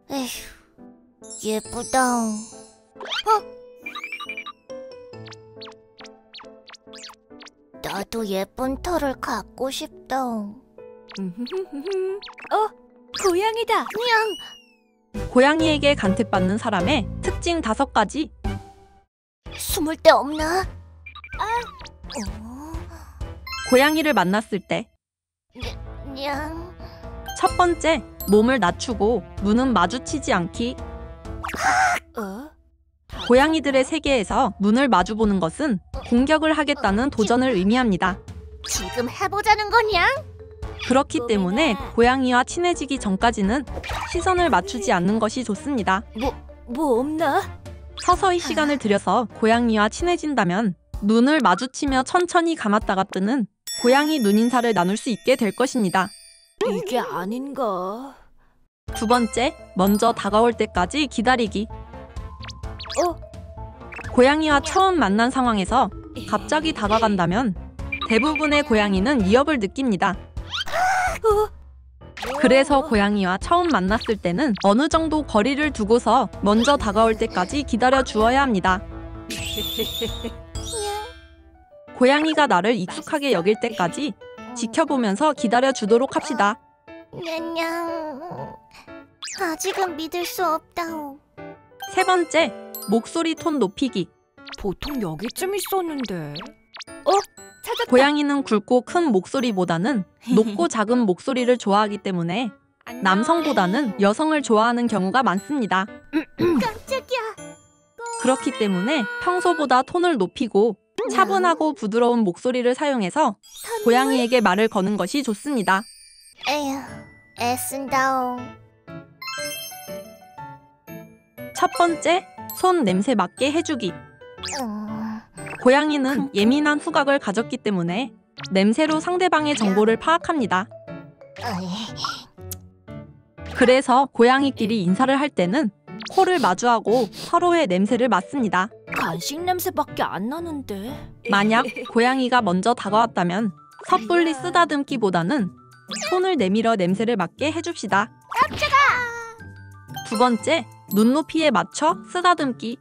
에휴, 예쁘다. 나도 예쁜 털을 갖고 싶다. 고양이다. 냥, 고양이에게 간택받는 사람의 특징 5가지. 숨을 데 없나? 고양이를 만났을 때. 냥, 첫 번째, 몸을 낮추고 눈은 마주치지 않기. 고양이들의 세계에서 눈을 마주보는 것은 공격을 하겠다는 도전을 의미합니다. 지금 해보자는 거냐? 그렇기 때문에 고양이와 친해지기 전까지는 시선을 맞추지 않는 것이 좋습니다. 뭐 없나? 서서히 시간을 들여서 고양이와 친해진다면 눈을 마주치며 천천히 감았다가 뜨는 고양이 눈인사를 나눌 수 있게 될 것입니다. 이게 아닌가? 두 번째, 먼저 다가올 때까지 기다리기. 고양이와 처음 만난 상황에서 갑자기 다가간다면 대부분의 고양이는 위협을 느낍니다. 그래서 고양이와 처음 만났을 때는 어느 정도 거리를 두고서 먼저 다가올 때까지 기다려 주어야 합니다. 고양이가 나를 익숙하게 여길 때까지 지켜보면서 기다려 주도록 합시다. 냥, 아직은 믿을 수 없다오. 세 번째, 목소리 톤 높이기. 보통 여기쯤 있었는데. 찾았다. 고양이는 굵고 큰 목소리보다는 높고 작은 목소리를 좋아하기 때문에 남성보다는 여성을 좋아하는 경우가 많습니다. 깜짝이야. 그렇기 때문에 평소보다 톤을 높이고 차분하고 부드러운 목소리를 사용해서 고양이에게 말을 거는 것이 좋습니다. 에휴, 애쓴다오. 첫 번째, 손 냄새 맡게 해주기. 고양이는 예민한 후각을 가졌기 때문에 냄새로 상대방의 정보를 파악합니다. 그래서 고양이끼리 인사를 할 때는 코를 마주하고 서로의 냄새를 맡습니다. 간식 냄새밖에 안 나는데. 만약 고양이가 먼저 다가왔다면 섣불리 쓰다듬기보다는 손을 내밀어 냄새를 맡게 해줍시다. 깜짝아! 두 번째, 눈높이에 맞춰 쓰다듬기.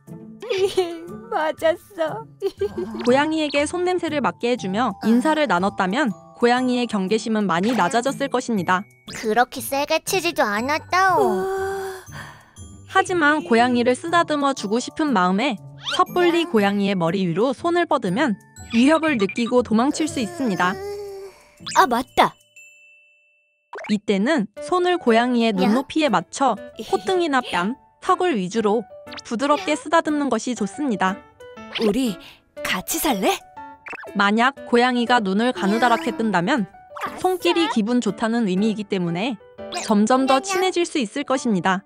맞았어. 고양이에게 손냄새를 맡게 해주며 인사를 나눴다면 고양이의 경계심은 많이 낮아졌을 것입니다. 그렇게 세게 치지도 않았다오. 하지만 고양이를 쓰다듬어 주고 싶은 마음에 섣불리 고양이의 머리 위로 손을 뻗으면 위협을 느끼고 도망칠 수 있습니다. 아, 맞다. 이때는 손을 고양이의 눈높이에 맞춰 콧등이나 뺨, 턱을 위주로 부드럽게 쓰다듬는 것이 좋습니다. 우리 같이 살래? 만약 고양이가 눈을 가느다랗게 뜬다면 손길이 기분 좋다는 의미이기 때문에 점점 더 친해질 수 있을 것입니다.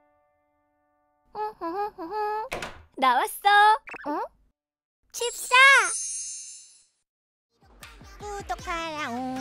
나왔어. 칩사! 구독하라.